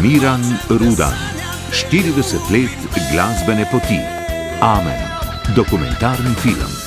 Miran Rudan. 40 let glasbene poti. Amen. Dokumentarni film.